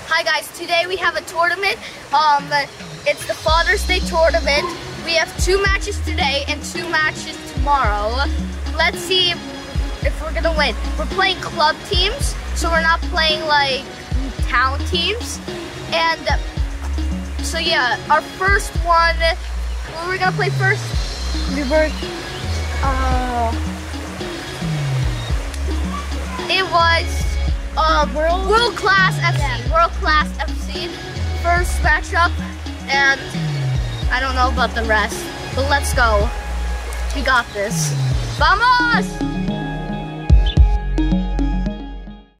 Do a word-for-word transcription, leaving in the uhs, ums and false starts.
Hi guys, today we have a tournament. Um, it's the Father's Day tournament. We have two matches today and two matches tomorrow. Let's see if we're gonna win. We're playing club teams, so we're not playing like town teams. And so yeah, our first one, what were we gonna play first? We were, uh, it was uh, World, World Class F C. Yeah. World Class F C. First matchup, and I don't know about the rest, but let's go. We got this. Vamos!